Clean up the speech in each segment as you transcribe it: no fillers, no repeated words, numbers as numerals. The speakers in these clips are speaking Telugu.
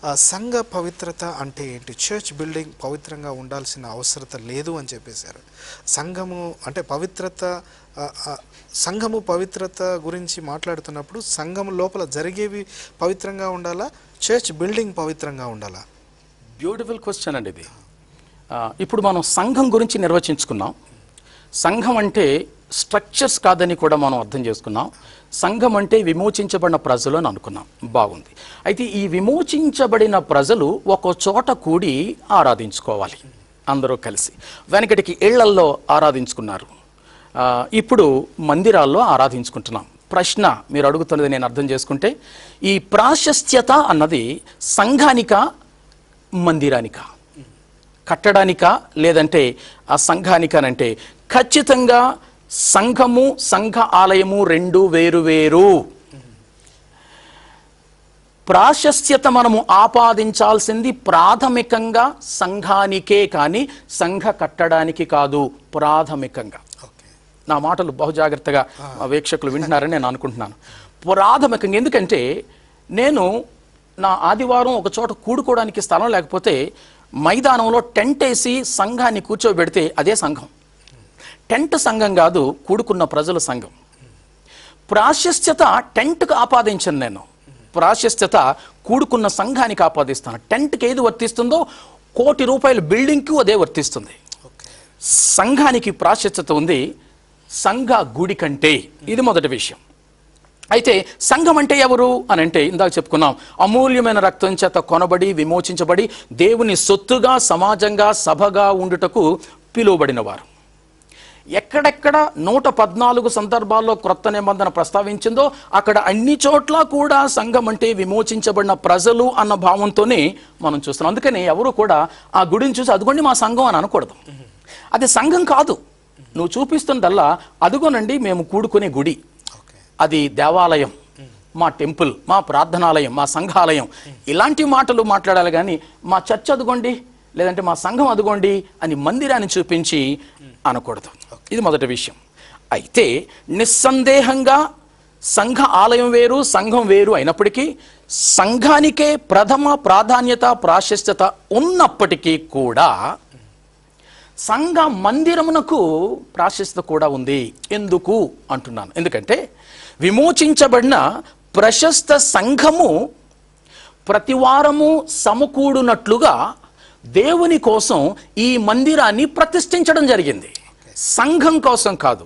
సంఘ పవిత్రత అంటే ఏంటి? చర్చ్ బిల్డింగ్ పవిత్రంగా ఉండాల్సిన అవసరత లేదు అని చెప్పేశారు. సంఘము అంటే పవిత్రత, సంఘము పవిత్రత గురించి మాట్లాడుతున్నప్పుడు సంఘము లోపల జరిగేవి పవిత్రంగా ఉండాలా, చర్చ్ బిల్డింగ్ పవిత్రంగా ఉండాలా? బ్యూటిఫుల్ క్వశ్చన్ అండి ఇది. ఇప్పుడు మనం సంఘం గురించి నిర్వచించుకున్నాం. సంఘం అంటే స్ట్రక్చర్స్ కాదని కూడా మనం అర్థం చేసుకున్నాం. సంఘం అంటే విమోచించబడిన ప్రజలు అని అనుకున్నాం. బాగుంది. అయితే ఈ విమోచించబడిన ప్రజలు ఒక చోట కూడి ఆరాధించుకోవాలి, అందరూ కలిసి. వెనకటికి ఇళ్లల్లో ఆరాధించుకున్నారు, ఇప్పుడు మందిరాల్లో ఆరాధించుకుంటున్నాం. ప్రశ్న మీరు అడుగుతున్నది నేను అర్థం చేసుకుంటే, ఈ ప్రాశస్త్యత అన్నది సంఘానిక, మందిరానిక, కట్టడానిక, లేదంటే ఆ సంఘానికనంటే ఖచ్చితంగా సంఘము, సంఘ ఆలయము రెండు వేరు వేరు. ప్రాశస్త్యత మనము ఆపాదించాల్సింది ప్రాథమికంగా సంఘానికే కానీ సంఘ కట్టడానికి కాదు. ప్రాథమికంగా, నా మాటలు బహుజాగ్రత్తగా వీక్షకులు వింటున్నారని నేను అనుకుంటున్నాను. ప్రాథమికంగా, ఎందుకంటే నేను నా ఆదివారం ఒక చోట కూడుకోవడానికి స్థలం లేకపోతే మైదానంలో టెంట్ వేసి సంఘాన్ని కూర్చోబెడితే అదే సంఘం. టెంట్ సంఘం కాదు, కూడుకున్న ప్రజల సంఘం. ప్రాశస్త్యత టెంట్కు ఆపాదించను నేను, ప్రాశస్త్యత కూడుకున్న సంఘానికి ఆపాదిస్తాను. టెంట్కి ఏది వర్తిస్తుందో ₹1,00,00,000 బిల్డింగ్కు అదే వర్తిస్తుంది. సంఘానికి ప్రాశస్త్యత ఉంది సంఘ గుడి కంటే. ఇది మొదటి విషయం. అయితే సంఘం అంటే ఎవరు అని అంటే, ఇందాక చెప్పుకున్నాం, అమూల్యమైన రక్తం చేత కొనబడి విమోచించబడి దేవుని సొత్తుగా, సమాజంగా, సభగా ఉండుటకు పిలువబడిన వారు. ఎక్కడెక్కడ 114 సందర్భాల్లో క్రొత్త నిబంధన ప్రస్తావించిందో అక్కడ అన్ని చోట్ల కూడా సంఘం అంటే విమోచించబడిన ప్రజలు అన్న భావంతోనే మనం చూస్తున్నాం. అందుకని ఎవరు కూడా ఆ గుడిని చూసి అదిగోండి మా సంఘం అని అనకూడదు. అది సంఘం కాదు. నువ్వు చూపిస్తుందల్లా అదిగోనండి మేము కూడుకునే గుడి, అది దేవాలయం, మా టెంపుల్, మా ప్రార్థనాలయం, మా సంఘాలయం, ఇలాంటి మాటలు మాట్లాడాలి. కానీ మా చర్చ్ అదిగోండి, లేదంటే మా సంఘం అదిగోండి అని మందిరాన్ని చూపించి అనకూడదు. ఇది మొదటి విషయం. అయితే నిస్సందేహంగా సంఘ ఆలయం వేరు, సంఘం వేరు అయినప్పటికీ సంఘానికే ప్రథమ ప్రాధాన్యత, ప్రాశస్త్యత ఉన్నప్పటికీ కూడా సంఘ మందిరమునకు ప్రాశస్త్యత కూడా ఉంది. ఎందుకు అంటున్నాను? ఎందుకంటే విమోచించబడిన ప్రశస్త సంఘము ప్రతివారము సమకూడునట్లుగా దేవుని కోసం ఈ మందిరాన్ని ప్రతిష్ఠించడం జరిగింది. సంఘం కోసం కాదు,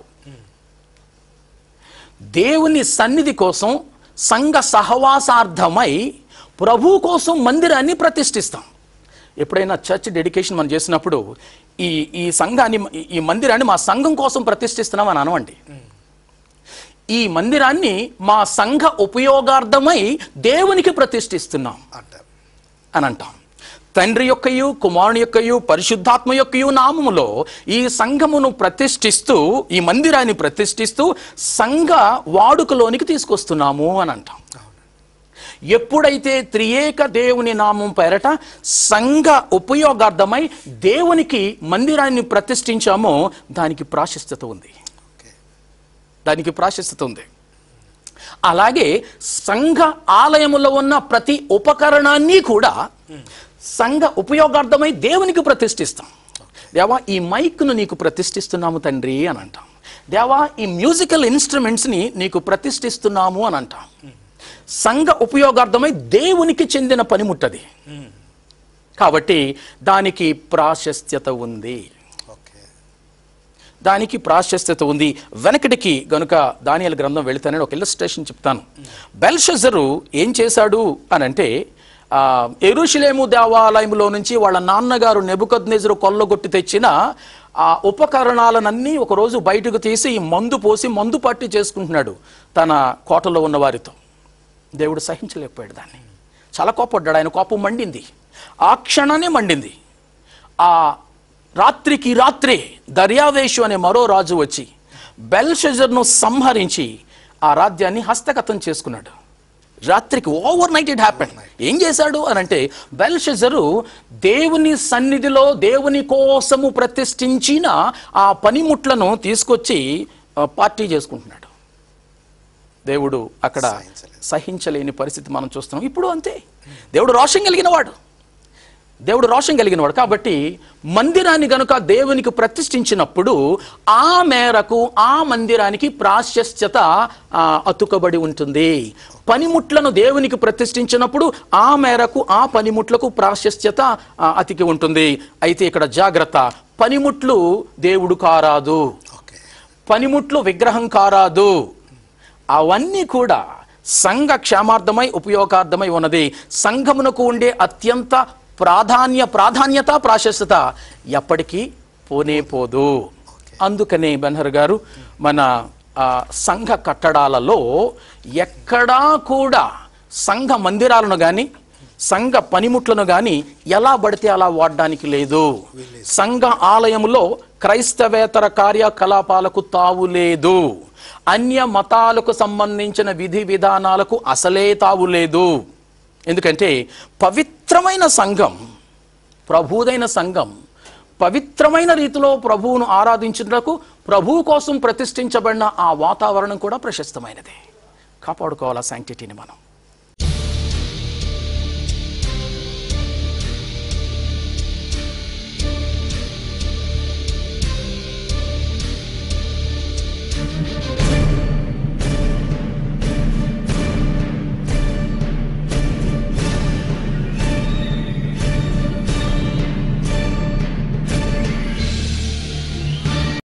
దేవుని సన్నిధి కోసం, సంఘ సహవాసార్థమై ప్రభు కోసం మందిరాన్ని ప్రతిష్ఠిస్తాం. ఎప్పుడైనా చర్చ్ డెడికేషన్ మనం చేసినప్పుడు ఈ సంఘాన్ని, ఈ మందిరాన్ని మా సంఘం కోసం ప్రతిష్ఠిస్తున్నాం అని అనవండి. ఈ మందిరాన్ని మా సంఘ ఉపయోగార్థమై దేవునికి ప్రతిష్ఠిస్తున్నాం అని అంటాం. తండ్రి యొక్కయు, కుమారుని యొక్కయు, పరిశుద్ధాత్మ యొక్కయు నామములో ఈ సంఘమును ప్రతిష్ఠిస్తూ, ఈ మందిరాన్ని ప్రతిష్ఠిస్తూ సంఘ వాడుకలోనికి తీసుకొస్తున్నాము అని అంటాం. ఎప్పుడైతే త్రియేక దేవుని నామం పేరట సంఘ ఉపయోగార్థమై దేవునికి మందిరాన్ని ప్రతిష్ఠించామో దానికి ప్రాశస్త్యత ఉంది, దానికి ప్రాశస్త్యత ఉంది. అలాగే సంఘ ఆలయములో ఉన్న ప్రతి ఉపకరణాన్ని కూడా సంఘ ఉపయోగార్థమై దేవునికి ప్రతిష్ఠిస్తాం. దేవా ఈ మైక్ను నీకు ప్రతిష్ఠిస్తున్నాము తండ్రి అని అంటాం. దేవా ఈ మ్యూజికల్ ఇన్స్ట్రుమెంట్స్ని నీకు ప్రతిష్ఠిస్తున్నాము అని అంటాం. సంఘ ఉపయోగార్థమై దేవునికి చెందిన పనిముట్టది కాబట్టి దానికి ప్రాశస్త్యత ఉంది, దానికి ప్రాశస్త్యత ఉంది. వెనకటికి గనుక దానియేలు గ్రంథం వెళితేనే ఒక ఇల్లస్ట్రేషన్ చెప్తాను. బెల్షజరు ఏం చేశాడు అని అంటే, యెరూషలేము దేవాలయంలో నుంచి వాళ్ళ నాన్నగారు నెబుకద్నెజరు కొల్లగొట్టి తెచ్చిన ఆ ఉపకరణాలనన్నీ ఒకరోజు బయటకు తీసి మందు పోసి మందు పట్టి చేసుకుంటున్నాడు తన కోటలో ఉన్న వారితో. దేవుడు సహించలేకపోయాడు దాన్ని, చాలా కోపడ్డాడు. ఆయన కోపం మండింది, ఆ క్షణాన్ని మండింది. ఆ రాత్రికి రాత్రే దర్యావేషు అనే మరో రాజు వచ్చి బెల్షజర్ను సంహరించి ఆ రాజ్యాన్ని హస్తగతం చేసుకున్నాడు. రాత్రికి, ఓవర్ నైట్ ఇట్ హ్యాపెండ్. ఏం చేశాడు అని అంటే, బెల్షజరు దేవుని సన్నిధిలో దేవుని కోసము ప్రతిష్ఠించిన ఆ పనిముట్లను తీసుకొచ్చి పార్టీ చేసుకుంటున్నాడు. దేవుడు అక్కడ సహించలేని పరిస్థితి మనం చూస్తున్నాం. ఇప్పుడు అంతే. దేవుడు రోషం కలిగిన వాడు కాబట్టి మందిరాన్ని గనుక దేవునికి ప్రతిష్ఠించినప్పుడు ఆ మేరకు ఆ మందిరానికి ప్రాశస్త్యత అతుకబడి ఉంటుంది. పనిముట్లను దేవునికి ప్రతిష్ఠించినప్పుడు ఆ మేరకు ఆ పనిముట్లకు ప్రాశస్త్యత అతికి ఉంటుంది. అయితే ఇక్కడ జాగ్రత్త, పనిముట్లు దేవుడు కారాదు, పనిముట్లు విగ్రహం కారాదు. అవన్నీ కూడా సంఘ క్షేమార్థమై ఉపయోగార్థమై ఉన్నది. సంఘమునకు ఉండే అత్యంత ప్రాధాన్యత ప్రాశస్త్యత ఎప్పటికీ పోనే పోదు. అందుకనే బెన్హర్ గారు మన సంఘ కట్టడాలలో ఎక్కడా కూడా సంఘ మందిరాలను కానీ సంఘ పనిముట్లను కానీ ఎలా పడితే అలా వాడడానికి లేదు. సంఘ ఆలయంలో క్రైస్తవేతర కార్యకలాపాలకు తావు లేదు. అన్య మతాలకు సంబంధించిన విధి విధానాలకు అసలే తావు లేదు. ఎందుకంటే పవిత్రమైన సంఘం, ప్రభుదైన సంఘం పవిత్రమైన రీతిలో ప్రభువును ఆరాధించుటకు ప్రభువు కోసం ప్రతిష్ఠించబడిన ఆ వాతావరణం కూడా ప్రశస్తమైనదే. కాపాడుకోవాలా శాంక్టిటీని మనం.